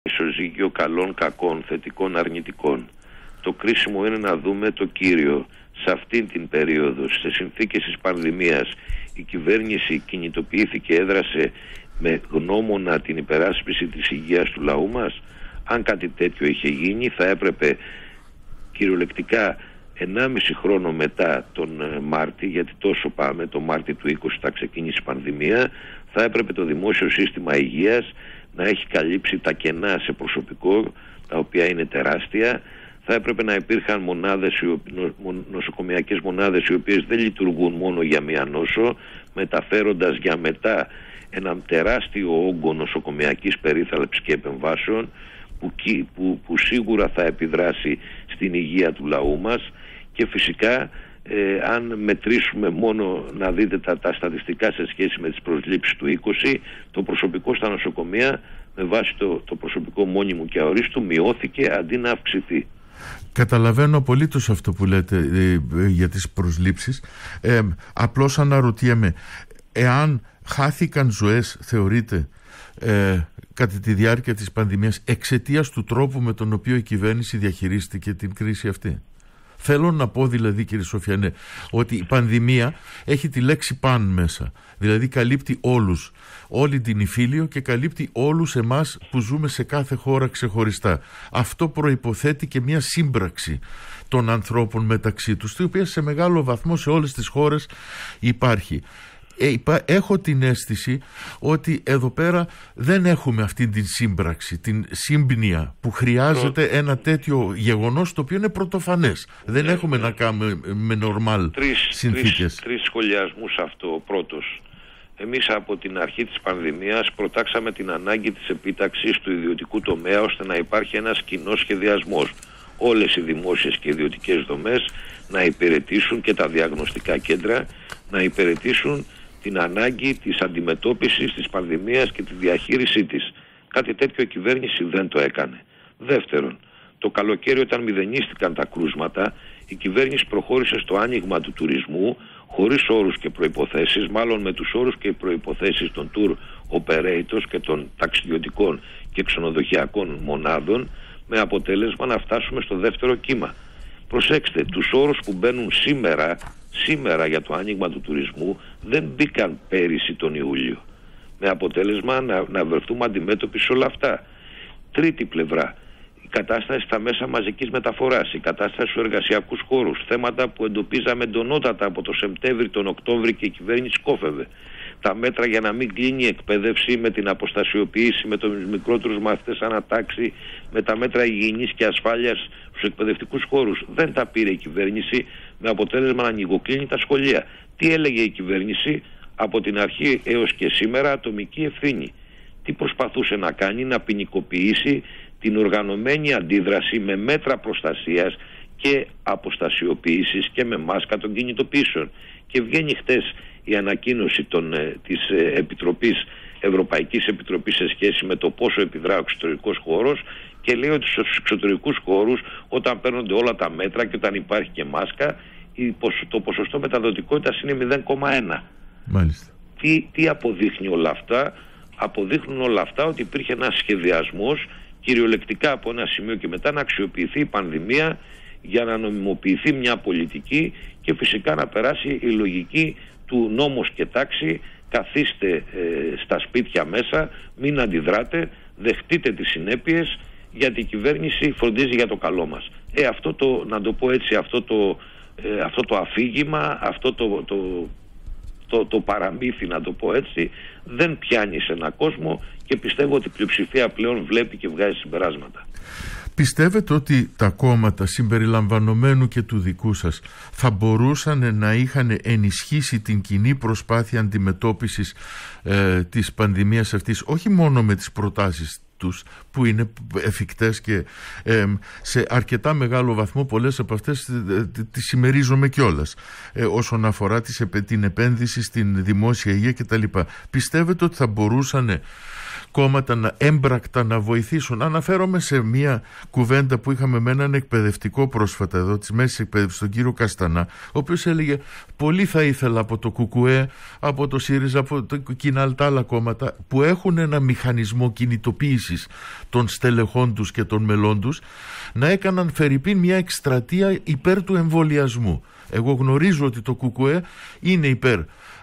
ισοζύγιο καλών κακών, θετικών αρνητικών. Το κρίσιμο είναι να δούμε το κύριο. Σε αυτήν την περίοδο, σε συνθήκες της πανδημίας, η κυβέρνηση κινητοποιήθηκε, έδρασε με γνώμονα την υπεράσπιση της υγείας του λαού μας. Αν κάτι τέτοιο είχε γίνει, θα έπρεπε κυριολεκτικά 1,5 χρόνο μετά τον Μάρτη, γιατί τόσο πάμε, το Μάρτη του 20 θα ξεκίνησε η πανδημία, θα έπρεπε το δημόσιο σύστημα υγείας να έχει καλύψει τα κενά σε προσωπικό, τα οποία είναι τεράστια. Θα έπρεπε να υπήρχαν νοσοκομειακές μονάδες οι οποίες δεν λειτουργούν μόνο για μία νόσο, μεταφέροντας για μετά έναν τεράστιο όγκο νοσοκομειακής περίθαλψης και επεμβάσεων που σίγουρα θα επιδράσει στην υγεία του λαού μας. Και φυσικά αν μετρήσουμε μόνο, να δείτε τα στατιστικά σε σχέση με τις προσλήψεις του 20, το προσωπικό στα νοσοκομεία με βάση το προσωπικό μόνιμου και αορίστου μειώθηκε αντί να αυξηθεί. Καταλαβαίνω απολύτως αυτό που λέτε για τις προσλήψεις. Απλώς αναρωτιέμαι, εάν χάθηκαν ζωές, θεωρείτε, κατά τη διάρκεια της πανδημίας εξαιτίας του τρόπου με τον οποίο η κυβέρνηση διαχειρίστηκε την κρίση αυτή? Θέλω να πω δηλαδή, κύριε Σοφιανέ, ότι η πανδημία έχει τη λέξη παν μέσα. Δηλαδή καλύπτει όλους, όλη την υφήλιο και καλύπτει όλους εμάς που ζούμε σε κάθε χώρα ξεχωριστά. Αυτό προϋποθέτει και μια σύμπραξη των ανθρώπων μεταξύ τους, η οποία σε μεγάλο βαθμό σε όλες τις χώρες υπάρχει. Έχω την αίσθηση ότι εδώ πέρα δεν έχουμε αυτή την σύμπραξη, την σύμπνοια που χρειάζεται ένα τέτοιο γεγονός, το οποίο είναι πρωτοφανές. Δεν έχουμε να κάνουμε με νορμάλ συνθήκες. Τρεις σχολιασμούς αυτό. Ο πρώτος, εμείς από την αρχή της πανδημίας προτάξαμε την ανάγκη της επίταξης του ιδιωτικού τομέα ώστε να υπάρχει ένας κοινός σχεδιασμός. Όλες οι δημόσιες και ιδιωτικές δομές να υπηρετήσουν, και τα διαγνωστικά κέντρα να υπηρετήσουν την ανάγκη της αντιμετώπισης της πανδημίας και τη διαχείρισή της. Κάτι τέτοιο η κυβέρνηση δεν το έκανε. Δεύτερον, το καλοκαίρι όταν μηδενίστηκαν τα κρούσματα, η κυβέρνηση προχώρησε στο άνοιγμα του τουρισμού χωρίς όρους και προϋποθέσεις, μάλλον με τους όρους και προϋποθέσεις των tour operators και των ταξιδιωτικών και ξενοδοχειακών μονάδων, με αποτέλεσμα να φτάσουμε στο δεύτερο κύμα. Προσέξτε, τους όρους που μπαίνουν σήμερα για το άνοιγμα του τουρισμού δεν μπήκαν πέρυσι τον Ιούλιο. Με αποτέλεσμα να βρεθούμε αντιμέτωποι σε όλα αυτά. Τρίτη πλευρά, η κατάσταση στα μέσα μαζικής μεταφοράς, η κατάσταση στους εργασιακούς χώρους, θέματα που εντοπίζαμε εντονότατα από το Σεπτέμβρη, τον Οκτώβρη και η κυβέρνηση κόφευε. Τα μέτρα για να μην κλείνει η εκπαίδευση, με την αποστασιοποίηση, με τους μικρότερους μαθητές ανατάξει, με τα μέτρα υγιεινής και ασφάλειας στους εκπαιδευτικούς χώρους. Δεν τα πήρε η κυβέρνηση, με αποτέλεσμα να ανοιγοκλίνει τα σχολεία. Τι έλεγε η κυβέρνηση? Από την αρχή έως και σήμερα ατομική ευθύνη. Τι προσπαθούσε να κάνει? Να ποινικοποιήσει την οργανωμένη αντίδραση με μέτρα προστασίας και αποστασιοποίησης και με μάσκα των κινητοποιήσεων. Και βγαίνει χτες η ανακοίνωση της Ευρωπαϊκής Επιτροπής σε σχέση με το πόσο επιδρά ο εξωτερικός χώρος και λέει ότι στους εξωτερικούς χώρους, όταν παίρνονται όλα τα μέτρα και όταν υπάρχει και μάσκα, το ποσοστό μεταδοτικότητας είναι 0,1. Μάλιστα. Τι αποδείχνει όλα αυτά? Αποδείχνουν όλα αυτά ότι υπήρχε ένας σχεδιασμός κυριολεκτικά από ένα σημείο και μετά να αξιοποιηθεί η πανδημία για να νομιμοποιηθεί μια πολιτική και φυσικά να περάσει η λογική του νόμος και τάξη. Καθίστε στα σπίτια μέσα, μην αντιδράτε, δεχτείτε τις συνέπειες, γιατί η κυβέρνηση φροντίζει για το καλό μας. Αυτό να το πω έτσι, αυτό το αφήγημα, αυτό το παραμύθι, να το πω έτσι, δεν πιάνει σε έναν κόσμο και πιστεύω ότι η πλειοψηφία πλέον βλέπει και βγάζει συμπεράσματα. Πιστεύετε ότι τα κόμματα συμπεριλαμβανομένου και του δικού σας θα μπορούσαν να είχαν ενισχύσει την κοινή προσπάθεια αντιμετώπισης της πανδημίας αυτής, όχι μόνο με τις προτάσεις τους που είναι εφικτές και σε αρκετά μεγάλο βαθμό πολλές από αυτές τις συμμερίζομαι κιόλας, όσον αφορά την επένδυση στην δημόσια υγεία κτλ. Πιστεύετε ότι θα μπορούσαν κόμματα έμπρακτα να βοηθήσουν. Αναφέρομαι σε μια κουβέντα που είχαμε με έναν εκπαιδευτικό πρόσφατα εδώ της μέσης εκπαίδευσης, τον κύριο Καστανά, ο οποίος έλεγε πολύ θα ήθελα από το ΚΚΕ, από το ΣΥΡΙΖΑ, από το κοινά τα άλλα κόμματα που έχουν ένα μηχανισμό κινητοποίησης των στελεχών τους και των μελών τους, να έκαναν φερειπίν μια εκστρατεία υπέρ του εμβολιασμού. Εγώ γνωρίζω ότι το ΚΚΕ είναι υπέρ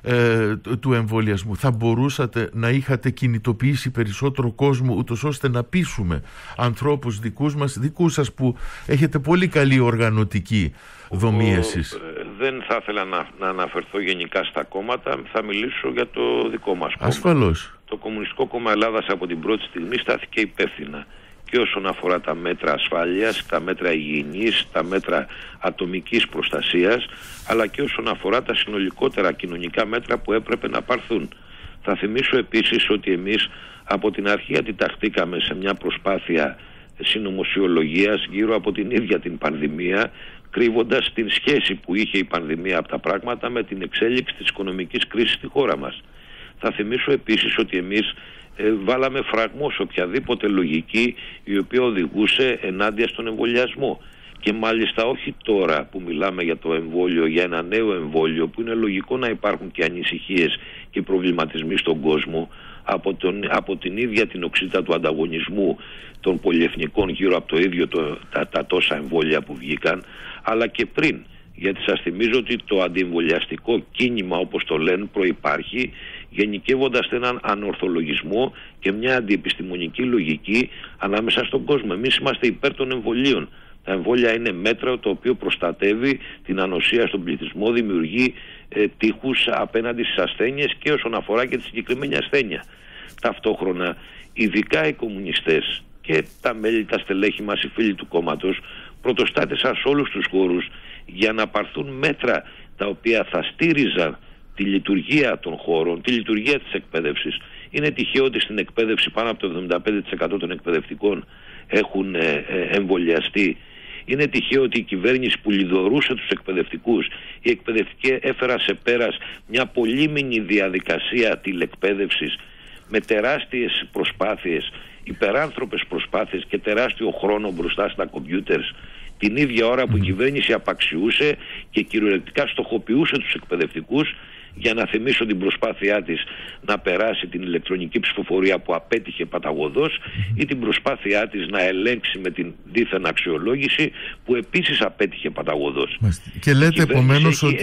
του εμβολιασμού. Θα μπορούσατε να είχατε κινητοποιήσει περισσότερο κόσμο, ούτως ώστε να πείσουμε ανθρώπους δικούς σας που έχετε πολύ καλή οργανωτική δομή εσείς? Δεν θα ήθελα να αναφερθώ γενικά στα κόμματα, θα μιλήσω για το δικό μας κόμμα. Ασφαλώς. Το Κομμουνιστικό Κόμμα Ελλάδας από την πρώτη στιγμή στάθηκε υπεύθυνα και όσον αφορά τα μέτρα ασφάλειας, τα μέτρα υγιεινής, τα μέτρα ατομικής προστασίας, αλλά και όσον αφορά τα συνολικότερα κοινωνικά μέτρα που έπρεπε να πάρθουν. Θα θυμίσω επίσης ότι εμείς από την αρχή αντιταχθήκαμε σε μια προσπάθεια συνωμοσιολογίας γύρω από την ίδια την πανδημία, κρύβοντας την σχέση που είχε η πανδημία από τα πράγματα με την εξέλιξη της οικονομικής κρίσης στη χώρα μας. Θα θυμίσω επίσης ότι εμείς βάλαμε φραγμό σε οποιαδήποτε λογική η οποία οδηγούσε ενάντια στον εμβολιασμό. Και μάλιστα όχι τώρα που μιλάμε για το εμβόλιο, για ένα νέο εμβόλιο, που είναι λογικό να υπάρχουν και ανησυχίες και προβληματισμοί στον κόσμο από την ίδια την οξύτητα του ανταγωνισμού των πολυεθνικών γύρω από το ίδιο τα τόσα εμβόλια που βγήκαν, αλλά και πριν. Γιατί σας θυμίζω ότι το αντιεμβολιαστικό κίνημα, όπως το λένε, προϋπάρχει γενικεύοντας έναν ανορθολογισμό και μια αντιεπιστημονική λογική ανάμεσα στον κόσμο. Εμείς είμαστε υπέρ των εμβολίων. Τα εμβόλια είναι μέτρο το οποίο προστατεύει την ανοσία στον πληθυσμό, δημιουργεί τείχους απέναντι στις ασθένειες και όσον αφορά και τη συγκεκριμένη ασθένεια. Ταυτόχρονα, ειδικά οι κομμουνιστές και τα μέλη, τα στελέχη μας, οι φίλοι του κόμματος, πρωτοστάτησαν σε όλους τους χώρους για να πάρθουν μέτρα τα οποία θα στήριζαν τη λειτουργία των χώρων, τη λειτουργία της εκπαίδευσης. Είναι τυχαίο ότι στην εκπαίδευση πάνω από το 75% των εκπαιδευτικών έχουν εμβολιαστεί. Είναι τυχαίο ότι η κυβέρνηση που λιδωρούσε τους εκπαιδευτικούς, η εκπαιδευτική έφερα σε πέρας μια πολύμηνη διαδικασία τηλεκπαίδευσης με τεράστιες προσπάθειες, υπεράνθρωπες προσπάθειες και τεράστιο χρόνο μπροστά στα κομπιούτερς, την ίδια ώρα που η κυβέρνηση απαξιούσε και κυριολεκτικά στοχοποιούσε τους εκπαιδευτικούς, για να θυμίσω την προσπάθειά της να περάσει την ηλεκτρονική ψηφοφορία που απέτυχε παταγωδώς, ή την προσπάθειά της να ελέγξει με την δίθεν αξιολόγηση που επίσης απέτυχε παταγωδώς. Και λέτε επομένως ότι,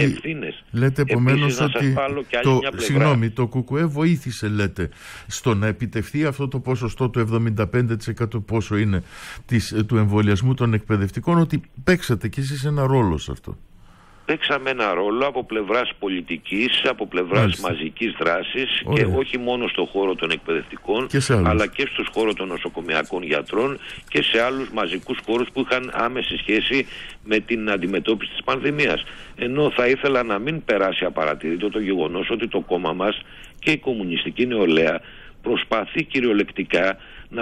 το ΚΚΕ βοήθησε, λέτε, στο να επιτευχθεί αυτό το ποσοστό του 75% πόσο είναι του εμβολιασμού των εκπαιδευτικών, ότι παίξατε κι εσείς ένα ρόλο σε αυτό? Παίξαμε ένα ρόλο από πλευράς πολιτικής, από πλευράς μαζικής δράσης. Ωραία. Και όχι μόνο στον χώρο των εκπαιδευτικών, αλλά και στους χώρους των νοσοκομιακών γιατρών και σε άλλους μαζικούς χώρους που είχαν άμεση σχέση με την αντιμετώπιση της πανδημίας. Ενώ θα ήθελα να μην περάσει απαρατήρητο το γεγονός ότι το κόμμα μας και η κομμουνιστική νεολαία προσπαθεί κυριολεκτικά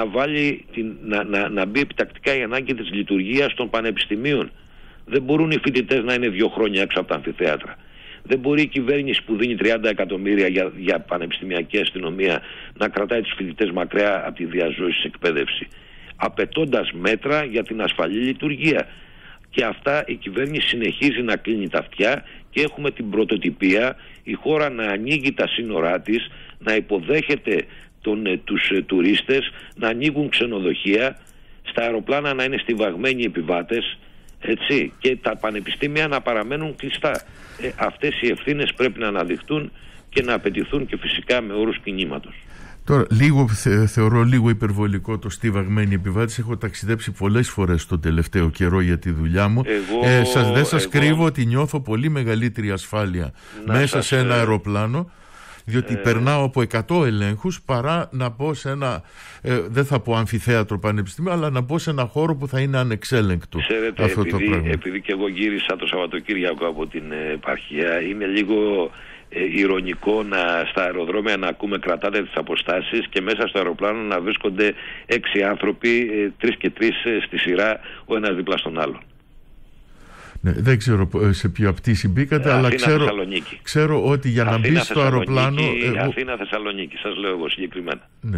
να μπει επιτακτικά η ανάγκη της λειτουργίας των πανεπιστημίων. Δεν μπορούν οι φοιτητές να είναι 2 χρόνια έξω από τα αμφιθέατρα. Δεν μπορεί η κυβέρνηση που δίνει 30 εκατομμύρια για πανεπιστημιακή αστυνομία να κρατάει τους φοιτητές μακριά από τη διαζώηση εκπαίδευση, απαιτώντας μέτρα για την ασφαλή λειτουργία. Και αυτά η κυβέρνηση συνεχίζει να κλείνει τα αυτιά και έχουμε την πρωτοτυπία η χώρα να ανοίγει τα σύνορά της, να υποδέχεται τους τουρίστες, να ανοίγουν ξενοδοχεία, στα αεροπλάνα να είναι στιβαγμένοι επιβάτες, έτσι, και τα πανεπιστήμια να παραμένουν κλειστά. Αυτές οι ευθύνες πρέπει να αναδειχθούν και να απαιτηθούν και φυσικά με όρους κινήματος. Τώρα, θεωρώ λίγο υπερβολικό το στιβαγμένοι επιβάτες. Έχω ταξιδέψει πολλές φορές τον τελευταίο καιρό για τη δουλειά μου. Δεν σας κρύβω ότι νιώθω πολύ μεγαλύτερη ασφάλεια μέσα σε ένα αεροπλάνο, διότι περνάω από 100 ελέγχους παρά να μπω σε ένα, δεν θα πω αμφιθέατρο πανεπιστήμιο, αλλά να μπω σε ένα χώρο που θα είναι ανεξέλεγκτο. Ξέρετε, επειδή και εγώ γύρισα το Σαββατοκύριακο από την επαρχία, είναι λίγο ηρωνικό στα αεροδρόμια να ακούμε κρατάτε τις αποστάσεις και μέσα στο αεροπλάνο να βρίσκονται 6 άνθρωποι, 3 και 3 στη σειρά, ο ένας δίπλα στον άλλον. Ναι, δεν ξέρω σε ποια πτήση μπήκατε, αλλά ξέρω ότι για να μπει στο αεροπλάνο. Αθήνα-Θεσσαλονίκη, σας λέω εγώ συγκεκριμένα. Ναι.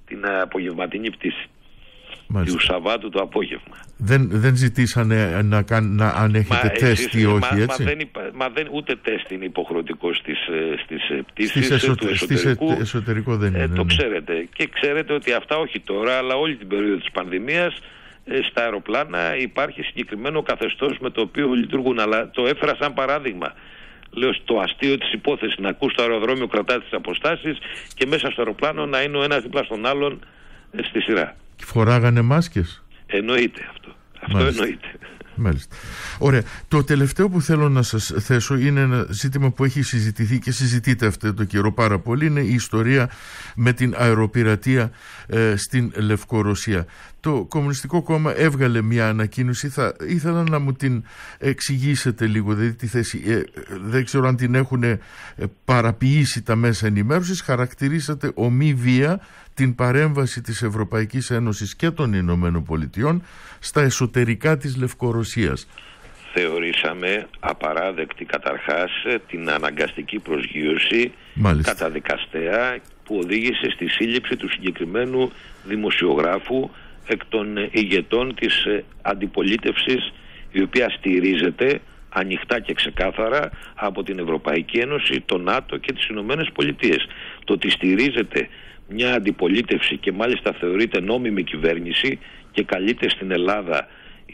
την απογευματινή πτήση. Μάλιστα. Του Σαββάτου το απόγευμα. Δεν ζητήσανε αν έχετε τεστ ή όχι, έτσι? Ούτε τεστ είναι υποχρεωτικό στις πτήσεις του εσωτερικού. Εσωτερικό δεν είναι. Το ξέρετε. Και ξέρετε ότι αυτά όχι τώρα, αλλά όλη την περίοδο της πανδημίας στα αεροπλάνα υπάρχει συγκεκριμένο καθεστώς με το οποίο λειτουργούν. Αλλά το έφερα σαν παράδειγμα. Λέω στο αστείο της υπόθεσης, να ακούς στο αεροδρόμιο, κρατάει τις αποστάσεις και μέσα στο αεροπλάνο να είναι ο ένας δίπλα στον άλλον στη σειρά. Φοράγανε μάσκες? Εννοείται αυτό. Αυτό εννοείται. Μάλιστα. Ωραία. Το τελευταίο που θέλω να σας θέσω είναι ένα ζήτημα που έχει συζητηθεί και συζητείται αυτό το καιρό πάρα πολύ. Είναι η ιστορία με την αεροπειρατεία στην Λευκορωσία. Το Κομμουνιστικό Κόμμα έβγαλε μια ανακοίνωση. Θα ήθελα να μου την εξηγήσετε λίγο, δηλαδή τη θέση. Δεν ξέρω αν την έχουν παραποιήσει τα μέσα ενημέρωσης. Χαρακτηρίσατε ομή βία την παρέμβαση της Ευρωπαϊκής Ένωσης και των Ηνωμένων Πολιτειών στα εσωτερικά της Λευκορωσίας. Θεωρήσαμε απαράδεκτη καταρχάς την αναγκαστική προσγείωση καταδικαστέα που οδήγησε στη σύλληψη του συγκεκριμένου δημοσιογράφου εκ των ηγετών της αντιπολίτευσης, η οποία στηρίζεται ανοιχτά και ξεκάθαρα από την Ευρωπαϊκή Ένωση, το ΝΑΤΟ και τις Ηνωμένες Πολιτείες. Το ότι στηρίζεται μια αντιπολίτευση και μάλιστα θεωρείται νόμιμη κυβέρνηση και καλείται στην Ελλάδα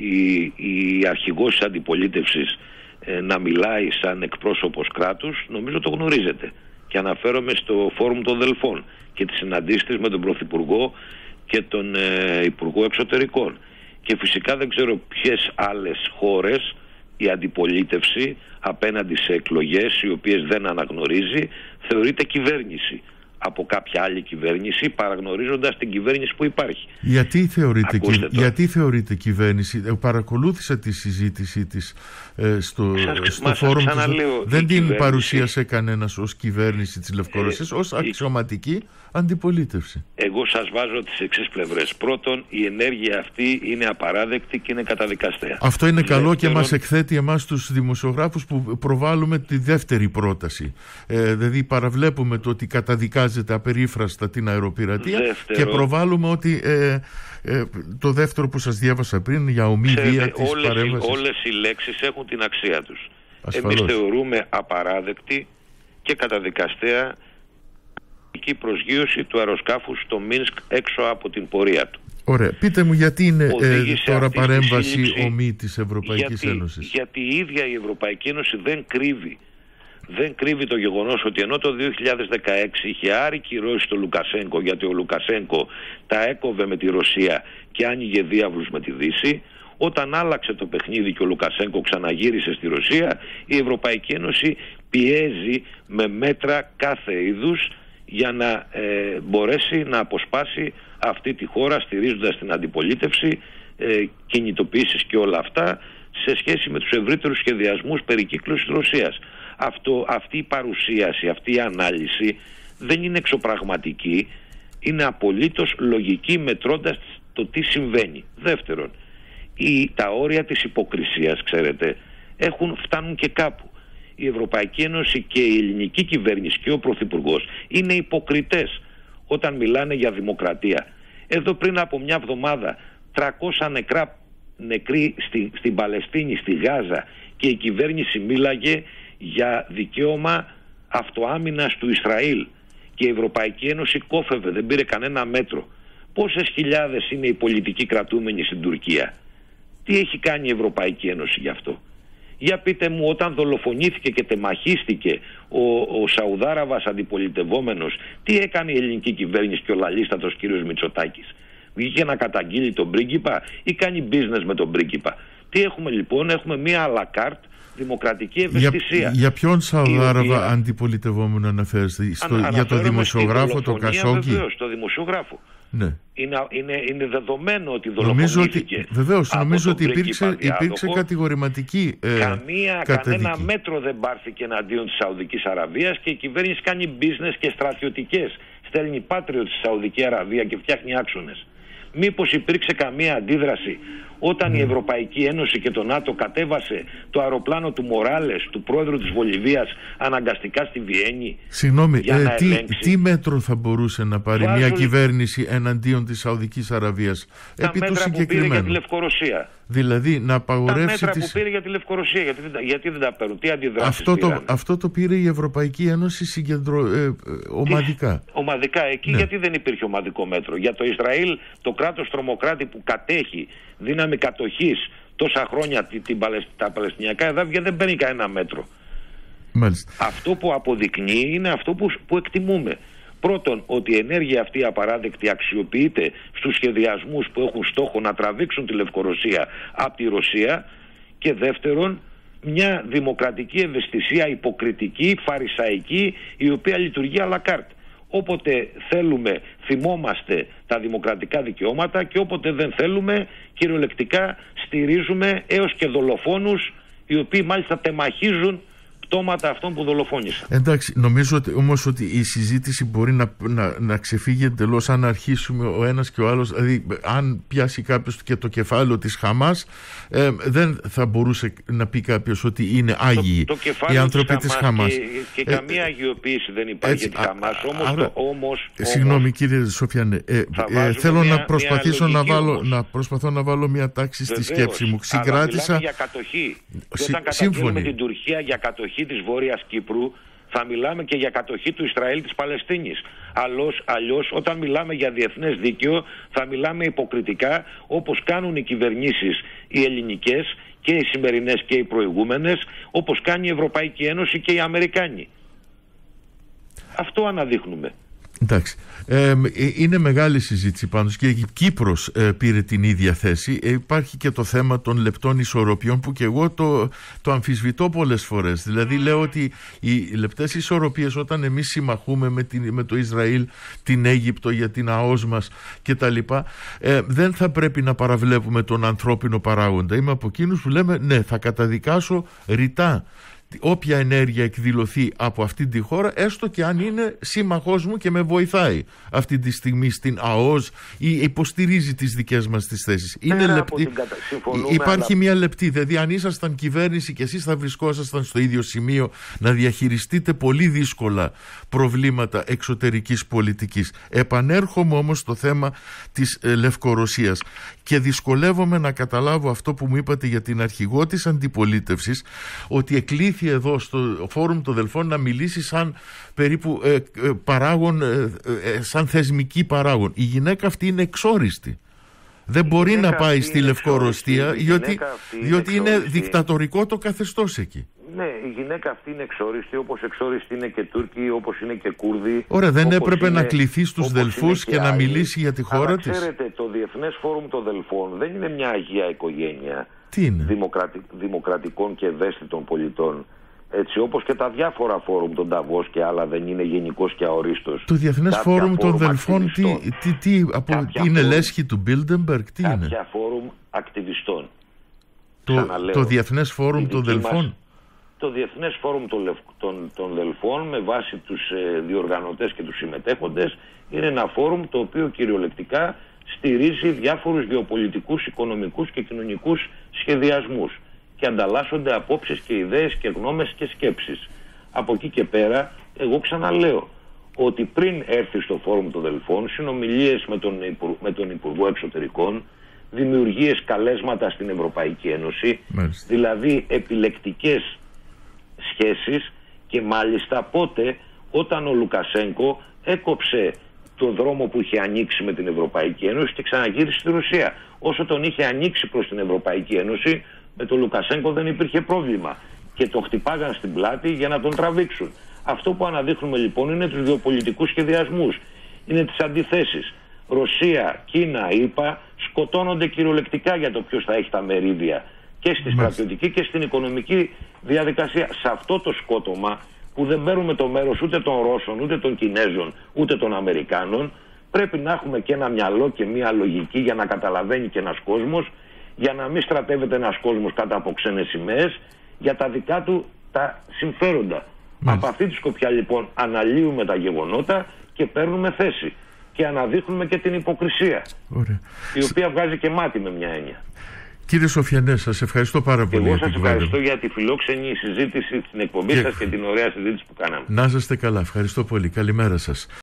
η αρχηγός της αντιπολίτευσης να μιλάει σαν εκπρόσωπος κράτους, νομίζω το γνωρίζετε. Και αναφέρομαι στο Φόρουμ των Δελφών και τις συναντήσεις με τον Πρωθυπουργό και τον Υπουργό Εξωτερικών. Και φυσικά δεν ξέρω ποιες άλλες χώρες η αντιπολίτευση απέναντι σε εκλογές οι οποίες δεν αναγνωρίζει θεωρείται κυβέρνηση από κάποια άλλη κυβέρνηση, παραγνωρίζοντας την κυβέρνηση που υπάρχει. Γιατί θεωρείται κυβέρνηση? Παρακολούθησα τη συζήτησή της στο φόρουμ. Δεν την παρουσίασε κανένας ως κυβέρνηση της Λευκορωσίας, ως αξιωματική αντιπολίτευση. Εγώ σας βάζω τις εξής πλευρές. Πρώτον, η ενέργεια αυτή είναι απαράδεκτη και είναι καταδικαστέα. Αυτό είναι καλό και μας εκθέτει εμάς τους δημοσιογράφους που προβάλλουμε τη δεύτερη πρόταση. Δηλαδή παραβλέπουμε το ότι καταδικάζεται απερίφραστα την αεροπειρατεία και προβάλλουμε ότι το δεύτερο που σας διάβασα πριν για ομή βία της παρέμβασης. Όλες οι λέξεις έχουν την αξία τους. Εμείς θεωρούμε απαράδεκτη και καταδικαστέα η προσγείωση του αεροσκάφους στο Μίνσκ έξω από την πορεία του. Ωραία. Πείτε μου γιατί είναι τώρα παρέμβαση ομή της Ευρωπαϊκής Ένωσης? Γιατί η ίδια η Ευρωπαϊκή Ένωση δεν κρύβει το γεγονός ότι ενώ το 2016 είχε άρει κυρώσεις στο Λουκασένκο, γιατί ο Λουκασένκο τα έκοβε με τη Ρωσία και άνοιγε διάβλους με τη Δύση, όταν άλλαξε το παιχνίδι και ο Λουκασένκο ξαναγύρισε στη Ρωσία, η Ευρωπαϊκή Ένωση πιέζει με μέτρα κάθε είδους για να μπορέσει να αποσπάσει αυτή τη χώρα, στηρίζοντας την αντιπολίτευση, κινητοποιήσεις και όλα αυτά σε σχέση με τους ευρύτερους σχεδιασμούς περικύκλωσης της Ρωσίας. Αυτή η παρουσίαση, αυτή η ανάλυση δεν είναι εξωπραγματική, είναι απολύτως λογική μετρώντας το τι συμβαίνει. Δεύτερον, τα όρια της υποκρισίας, ξέρετε, φτάνουν και κάπου. Η Ευρωπαϊκή Ένωση και η ελληνική κυβέρνηση και ο Πρωθυπουργός είναι υποκριτές όταν μιλάνε για δημοκρατία. Εδώ πριν από μια εβδομάδα 300 νεκροί στην Παλαιστίνη, στη Γάζα, και η κυβέρνηση μίλαγε για δικαίωμα αυτοάμυνας του Ισραήλ και η Ευρωπαϊκή Ένωση κόφευε, δεν πήρε κανένα μέτρο. Πόσες χιλιάδες είναι οι πολιτικοί κρατούμενοι στην Τουρκία? Τι έχει κάνει η Ευρωπαϊκή Ένωση γι' αυτό? Για πείτε μου, όταν δολοφονήθηκε και τεμαχίστηκε ο Σαουδάραβας αντιπολιτευόμενος, τι έκανε η ελληνική κυβέρνηση και ο λαλίστατος κύριος Μητσοτάκης? Βγήκε να καταγγείλει τον πρίγκιπα ή κάνει business με τον πρίγκιπα? Τι έχουμε λοιπόν? Έχουμε μία à la carte δημοκρατική ευαισθησία. Για ποιον Σαουδάραβα αντιπολιτευόμενο αναφέρεστε? Για το δημοσιογράφο, το Κασόγκι? Βεβαίως, το δημοσιογράφο. Ναι. Είναι δεδομένο ότι δολοφονήθηκε. Νομίζω ότι υπήρξε κατηγορηματική κανένα μέτρο δεν πάρθηκε εναντίον της Σαουδικής Αραβίας και η κυβέρνηση κάνει business και στρατιωτικές. Στέλνει πάτριο στη Σαουδική Αραβία και φτιάχνει άξονες. Μήπως υπήρξε καμία αντίδραση όταν η Ευρωπαϊκή Ένωση και το ΝΑΤΟ κατέβασε το αεροπλάνο του Μοράλες, του πρόεδρου της Βολιβίας, αναγκαστικά στη Βιέννη? Συγγνώμη, τι μέτρο θα μπορούσε να πάρει μια κυβέρνηση εναντίον της Σαουδικής Αραβίας? Τα μέτρα που πήρε για τη Λευκορωσία. Δηλαδή να απαγορεύσει τα μέτρα που πήρε για τη Λευκορωσία. Γιατί δεν τα παίρνουν? Τι αντιδράσεις αυτό το πήρε η Ευρωπαϊκή Ένωση ομαδικά. Ομαδικά. Εκεί γιατί δεν υπήρχε ομαδικό μέτρο? Για το Ισραήλ, το κράτος τρομοκράτη που κατέχει δύναμη κατοχής τόσα χρόνια τα Παλαιστινιακά εδάφια, δεν παίρνει κανένα μέτρο. Μάλιστα. Αυτό που αποδεικνύει είναι αυτό που εκτιμούμε. Πρώτον, ότι η ενέργεια αυτή απαράδεκτη αξιοποιείται στους σχεδιασμούς που έχουν στόχο να τραβήξουν τη Λευκορωσία από τη Ρωσία, και δεύτερον, μια δημοκρατική ευαισθησία υποκριτική, φαρισαϊκή, η οποία λειτουργεί à la carte. Όποτε θέλουμε θυμόμαστε τα δημοκρατικά δικαιώματα και όποτε δεν θέλουμε κυριολεκτικά στηρίζουμε έως και δολοφόνους, οι οποίοι μάλιστα τεμαχίζουν πτώματα αυτών που δολοφόνησαν. Εντάξει, νομίζω όμως ότι η συζήτηση μπορεί να ξεφύγει εντελώς αν αρχίσουμε ο ένας και ο άλλος. Δηλαδή, αν πιάσει κάποιος και το κεφάλαιο της Χαμάς, δεν θα μπορούσε να πει κάποιος ότι είναι άγιοι οι άνθρωποι της Χαμάς. Και καμία αγιοποίηση δεν υπάρχει για τη Χαμάς. Όμως, συγγνώμη κύριε Σοφιάνε, θέλω να προσπαθώ να βάλω μια τάξη στη σκέψη μου. Συγκράτησα. Για κατοχή. Και όταν καταγγέλνουμε την Τουρκία για κατοχή της Βόρειας Κύπρου, θα μιλάμε και για κατοχή του Ισραήλ της Παλαιστίνης. Αλλιώς όταν μιλάμε για διεθνές δίκαιο θα μιλάμε υποκριτικά, όπως κάνουν οι κυβερνήσεις οι ελληνικές και οι σημερινές και οι προηγούμενες, όπως κάνει η Ευρωπαϊκή Ένωση και οι Αμερικάνοι. Αυτό αναδείχνουμε. Εντάξει. Είναι μεγάλη συζήτηση πάντως και η Κύπρος πήρε την ίδια θέση. Υπάρχει και το θέμα των λεπτών ισορροπιών που και εγώ το αμφισβητώ πολλές φορές. Δηλαδή λέω ότι οι λεπτές ισορροπίες, όταν εμείς συμμαχούμε με το Ισραήλ, την Αίγυπτο για την ΑΟΣ μας κτλ., δεν θα πρέπει να παραβλέπουμε τον ανθρώπινο παράγοντα. Είμαι από εκείνους που λέμε ναι, θα καταδικάσω ρητά όποια ενέργεια εκδηλωθεί από αυτή τη χώρα, έστω και αν είναι σύμμαχός μου και με βοηθάει αυτή τη στιγμή στην ΑΟΣ ή υποστηρίζει τις δικές μας τις θέσεις. Είναι λεπτή. Υπάρχει μια λεπτή. Δηλαδή, αν ήσασταν κυβέρνηση και εσείς θα βρισκόσασταν στο ίδιο σημείο να διαχειριστείτε πολύ δύσκολα προβλήματα εξωτερικής πολιτικής. Επανέρχομαι όμως στο θέμα της Λευκορωσίας και δυσκολεύομαι να καταλάβω αυτό που μου είπατε για την αρχηγό της αντιπολίτευσης, ότι εκλήθη εδώ στο Φόρουμ των Δελφών να μιλήσει σαν περίπου παράγον, σαν θεσμική παράγον. Η γυναίκα αυτή είναι εξόριστη. Δεν μπορεί να πάει στη Λευκορωσία διότι είναι δικτατορικό το καθεστώς εκεί. Ναι, η γυναίκα αυτή είναι εξόριστη, όπως εξόριστη είναι και Τούρκοι, όπως είναι και Κούρδοι. Ωραία, δεν έπρεπε να κληθεί στους Δελφούς και να μιλήσει για τη χώρα της? Ξέρετε, το Διεθνές Φόρουμ των Δελφών δεν είναι μια αγία οικογένεια. Τι είναι? Δημοκρατικών και ευαίσθητων πολιτών. Έτσι, όπως και τα διάφορα φόρουμ των Νταβός και άλλα δεν είναι γενικός και αορίστος. Το Διεθνές Φόρουμ των Δελφών τι είναι, λέσχη του Μπίλντεμπεργκ, τι είναι? Κάποια φόρουμ ακτιβιστών. Το Διεθνές Φόρουμ των Δελφών. Το Διεθνές Φόρουμ των Δελφών, με βάση τους διοργανωτές και τους συμμετέχοντες, είναι ένα φόρουμ το οποίο κυριολεκτικά στηρίζει διάφορους γεωπολιτικούς, οικονομικούς και κοινωνικούς σχεδιασμούς και ανταλλάσσονται απόψεις και ιδέες και γνώμες και σκέψεις. Από εκεί και πέρα, εγώ ξαναλέω ότι πριν έρθει στο Φόρουμ των Δελφών, συνομιλίες με τον Υπουργό Εξωτερικών, δημιουργίες καλέσματα στην Ευρωπαϊκή Ένωση, δηλαδή επιλεκτικές σχέσεις, και μάλιστα πότε, όταν ο Λουκασένκο έκοψε το δρόμο που είχε ανοίξει με την Ευρωπαϊκή Ένωση και ξαναγύρισε στη Ρωσία. Όσο τον είχε ανοίξει προς την Ευρωπαϊκή Ένωση, με τον Λουκασένκο δεν υπήρχε πρόβλημα και τον χτυπάγαν στην πλάτη για να τον τραβήξουν. Αυτό που αναδείχνουμε λοιπόν είναι τους γεωπολιτικούς σχεδιασμούς, είναι τις αντιθέσεις. Ρωσία, Κίνα, ΗΠΑ σκοτώνονται κυριολεκτικά για το ποιος θα έχει τα μερίδια και στη στρατιωτική και στην οικονομική διαδικασία. Σε αυτό το σκότωμα, που δεν παίρνουμε το μέρος ούτε των Ρώσων, ούτε των Κινέζων, ούτε των Αμερικάνων, πρέπει να έχουμε και ένα μυαλό και μια λογική για να καταλαβαίνει και ένας κόσμος, για να μην στρατεύεται ένας κόσμος κάτω από ξένες σημαίες για τα δικά του τα συμφέροντα. Από αυτή τη σκοπιά λοιπόν αναλύουμε τα γεγονότα και παίρνουμε θέση. και αναδείχνουμε και την υποκρισία. Ωραία. Η οποία βγάζει και μάτι με μια έννοια. Κύριε Σοφιανέ, σας ευχαριστώ πάρα πολύ. Εγώ σας ευχαριστώ για τη φιλόξενη συζήτηση στην εκπομπή σας και την ωραία συζήτηση που κάναμε. Να είστε καλά. Ευχαριστώ πολύ. Καλημέρα σας.